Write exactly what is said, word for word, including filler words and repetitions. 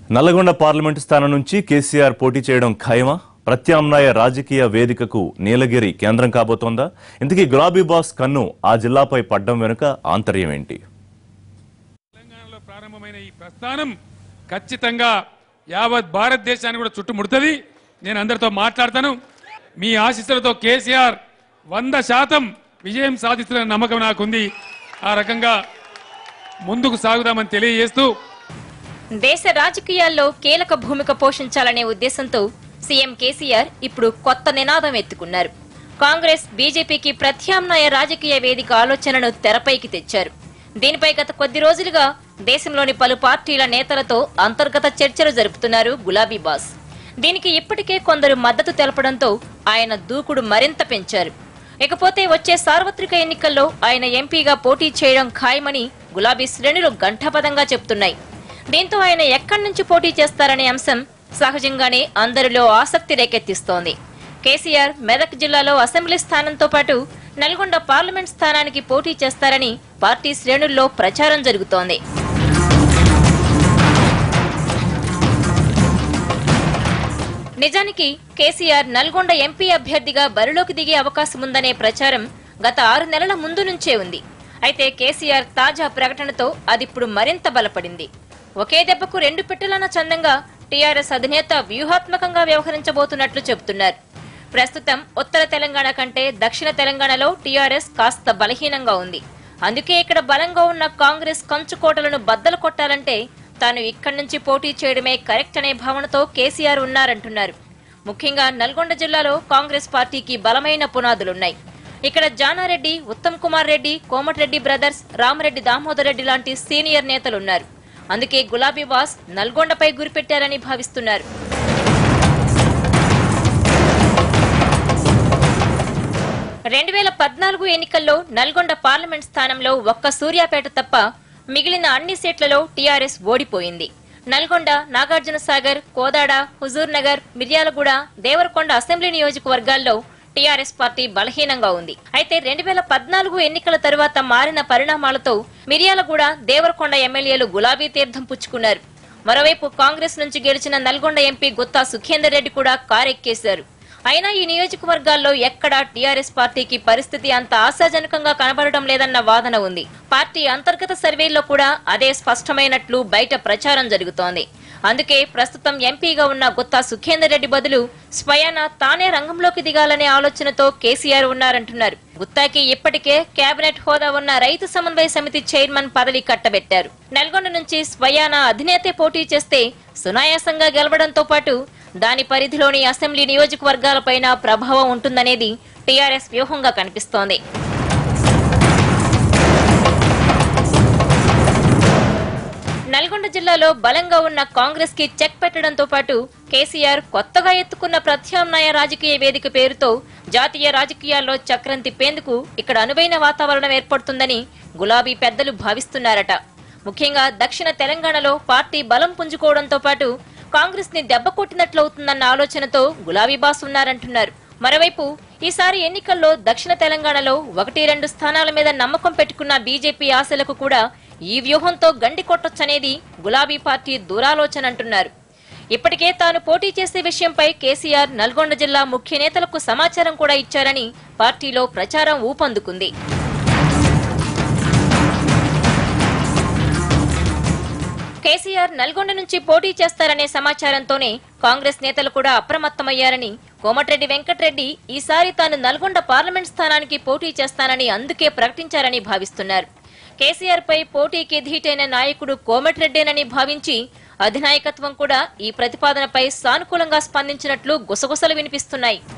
Nalgonda parliament స్థానం నుంచి కేసీఆర్ పోటీ చేయడం ఖాయమా? ప్రత్యామ్నాయ రాజకీయ వేదికకు నీలగిరి కేంద్రం కాబోతోందా? ఇంతకీ గులాబీ బాస్ కన్ను ఆ జిల్లాపై పడ్డం వెనుక ఆంతర్యం ఏంటి? తెలంగాణలో ప్రారంభమైన ఈ ప్రస్థానం ఖచ్చితంగా యావత్ భారతదేశాన్ని కూడా చుట్టుముడుతుంది. నేను అందరితో మాట్లాడతాను. మీ ఆశీస్సులతో కేసీఆర్ వంద శాతం విజయం సాధిస్తున్న నమ్మకం నాకుంది. ఆ రకంగా ముందుకు సాగుదామని తెలియజేస్తూ దేశ రాజకీయాల్లో కీలక భూమిక పోషించాలనే ఉద్దేశంతో సీఎం కేసీఆర్ ఇప్పుడు కొత్త నినాదం ఎత్తుకున్నారు. కాంగ్రెస్ బీజేపీకి ప్రత్యామ్నాయ రాజకీయ వేదిక ఆలోచనను తెరపైకి తెచ్చారు. దీనిపై గత కొద్ది రోజులుగా దేశంలోని పలు పార్టీల నేతలతో అంతర్గత చర్చలు జరుపుతున్నారు గులాబీ బాస్. దీనికి ఇప్పటికే కొందరు మద్దతు తెలపడంతో ఆయన దూకుడు మరింత పెంచారు. ఇకపోతే వచ్చే సార్వత్రిక ఎన్నికల్లో ఆయన ఎంపీగా పోటీ చేయడం ఖాయమని గులాబీ శ్రేణులు ఘంటాపథంగా చెబుతున్నాయి. దీంతో ఆయన ఎక్కడి నుంచి పోటీ చేస్తారనే అంశం సహజంగానే అందరిలో ఆసక్తి రేకెత్తిస్తోంది. కేసీఆర్ మెదక్ జిల్లాలో అసెంబ్లీ స్థానంతో పాటు నల్గొండ పార్లమెంట్ స్థానానికి పోటీ చేస్తారని పార్టీ శ్రేణుల్లో ప్రచారం జరుగుతోంది. నిజానికి కేసీఆర్ నల్గొండ ఎంపీ అభ్యర్థిగా బరిలోకి దిగే అవకాశముందనే ప్రచారం గత ఆరు నెలల ముందు నుంచే ఉంది. అయితే కేసీఆర్ తాజా ప్రకటనతో అదిప్పుడు మరింత బలపడింది. ఒకే దెబ్బకు రెండు పిట్టలన్న చందంగా టీఆర్ఎస్ అధినేత వ్యూహాత్మకంగా వ్యవహరించబోతున్నట్లు చెబుతున్నారు. ప్రస్తుతం ఉత్తర తెలంగాణ కంటే దక్షిణ తెలంగాణలో టీఆర్ఎస్ కాస్త బలహీనంగా ఉంది. అందుకే ఇక్కడ బలంగా ఉన్న కాంగ్రెస్ కంచుకోటలను బద్దలు కొట్టాలంటే తాను ఇక్కడి నుంచి పోటీ చేయడమే కరెక్ట్ అనే భావనతో కేసీఆర్ ఉన్నారంటున్నారు. ముఖ్యంగా నల్గొండ జిల్లాలో కాంగ్రెస్ పార్టీకి బలమైన పునాదులున్నాయి. ఇక్కడ జానారెడ్డి, ఉత్తమ్ కుమార్ రెడ్డి, కోమటిరెడ్డి బ్రదర్స్, రామరెడ్డి దామోదర్ రెడ్డి లాంటి సీనియర్ నేతలున్నారు. అందుకే గులాబీ బాస్ నల్గొండపై గురిపెట్టారని భావిస్తున్నారు. రెండు వేల పద్నాలుగు ఎన్నికల్లో నల్గొండ పార్లమెంట్ స్థానంలో ఒక్క సూర్యాపేట తప్ప మిగిలిన అన్ని సీట్లలో టీఆర్ఎస్ ఓడిపోయింది. నల్గొండ, నాగార్జున సాగర్, కోదాడ, హుజూర్ నగర్, మిర్యాలగూడ, దేవరకొండ అసెంబ్లీ నియోజకవర్గాల్లో టీఆర్ఎస్ పార్టీ బలహీనంగా ఉంది. అయితే రెండు వేల పద్నాలుగు ఎన్నికల తరువాత మారిన పరిణామాలతో మిర్యాలగూడ, దేవరకొండ ఎమ్మెల్యేలు గులాబీ తీర్థం పుచ్చుకున్నారు. మరోవైపు కాంగ్రెస్ నుంచి గెలిచిన నల్గొండ ఎంపీ గుత్తా సుఖేందర్ రెడ్డి కూడా కారెక్కేశారు. అయినా ఈ నియోజకవర్గాల్లో ఎక్కడా టీఆర్ఎస్ పార్టీకి పరిస్థితి అంత ఆశాజనకంగా కనబడటం లేదన్న వాదన ఉంది. పార్టీ అంతర్గత సర్వేల్లో కూడా అదే స్పష్టమైనట్లు బయట ప్రచారం జరుగుతోంది. అందుకే ప్రస్తుతం ఎంపీగా ఉన్న గుత్తా సుఖేందర్ రెడ్డి బదులు స్వయానా తానే రంగంలోకి దిగాలనే ఆలోచనతో కేసీఆర్ ఉన్నారంటున్నారు. గుత్తాకి ఇప్పటికే కేబినెట్ హోదా ఉన్న రైతు సమన్వయ సమితి చైర్మన్ పదవి కట్టబెట్టారు. నల్గొండ నుంచి స్వయానా అధినేతే పోటీ చేస్తే సునాయాసంగా గెలవడంతో పాటు దాని పరిధిలోని అసెంబ్లీ నియోజకవర్గాలపైన ప్రభావం ఉంటుందనేది టీఆర్ఎస్ వ్యూహంగా కనిపిస్తోంది. నల్గొండ జిల్లాలో బలంగా ఉన్న కాంగ్రెస్ కి చెక్ పెట్టడంతో పాటు కేసీఆర్ కొత్తగా ఎత్తుకున్న ప్రత్యామ్నాయ రాజకీయ వేదిక పేరుతో జాతీయ రాజకీయాల్లో చక్రం తిప్పేందుకు ఇక్కడ అనువైన వాతావరణం ఏర్పడుతుందని గులాబీ పెద్దలు భావిస్తున్నారట. ముఖ్యంగా దక్షిణ తెలంగాణలో పార్టీ బలం పుంజుకోవడంతో పాటు కాంగ్రెస్ ని దెబ్బ కొట్టినట్లవుతుందన్న ఆలోచనతో గులాబీ బాస్ ఉన్నారంటున్నారు. మరోవైపు ఈసారి ఎన్నికల్లో దక్షిణ తెలంగాణలో ఒకటి రెండు స్థానాల మీద నమ్మకం పెట్టుకున్న బీజేపీ ఆశలకు కూడా ఈ వ్యూహంతో గండి కొట్టొచ్చనేది గులాబీ పార్టీ దురాలోచన అంటున్నారు. ఇప్పటికే తాను పోటీ చేసే విషయంపై కేసీఆర్ నల్గొండ జిల్లా ముఖ్య నేతలకు సమాచారం కూడా ఇచ్చారని పార్టీలో ప్రచారం ఊపందుకుంది. కేసీఆర్ నల్గొండ నుంచి పోటీ చేస్తారనే సమాచారంతోనే కాంగ్రెస్ నేతలు కూడా అప్రమత్తమయ్యారని, కోమటిరెడ్డి వెంకటరెడ్డి ఈసారి తాను నల్గొండ పార్లమెంట్ స్థానానికి పోటీ చేస్తానని అందుకే ప్రకటించారని భావిస్తున్నారు. కేసీఆర్ పై పోటీకి ధీటైన నాయకుడు కోమటిరెడ్డేనని భావించి అధినాయకత్వం కూడా ఈ ప్రతిపాదనపై సానుకూలంగా స్పందించినట్లు గుసగుసలు వినిపిస్తున్నాయి.